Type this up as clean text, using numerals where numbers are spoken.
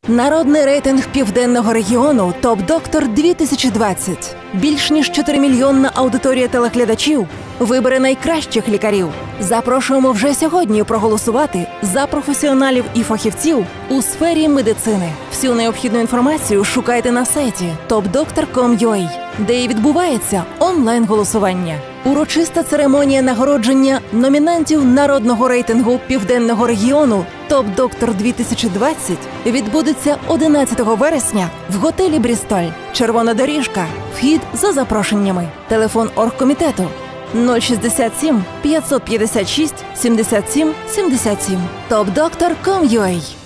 Народний рейтинг південного регіону «Топ-доктор 2020». Більш ніж 4-мільйонна аудиторія телеглядачів вибере найкращих лікарів. Запрошуємо вже сьогодні проголосувати за професіоналів і фахівців у сфері медицини. Всю необхідну інформацію шукайте на сайті topdoctor.com.ua, де і відбувається онлайн-голосування. Урочиста церемонія нагородження номінантів народного рейтингу південного регіону «Топ-доктор 2020» відбудеться 11 вересня в готелі «Брістоль». Червона доріжка. Вхід за запрошеннями. Телефон оргкомітету 067 556 77 77. topdoctor.com.ua.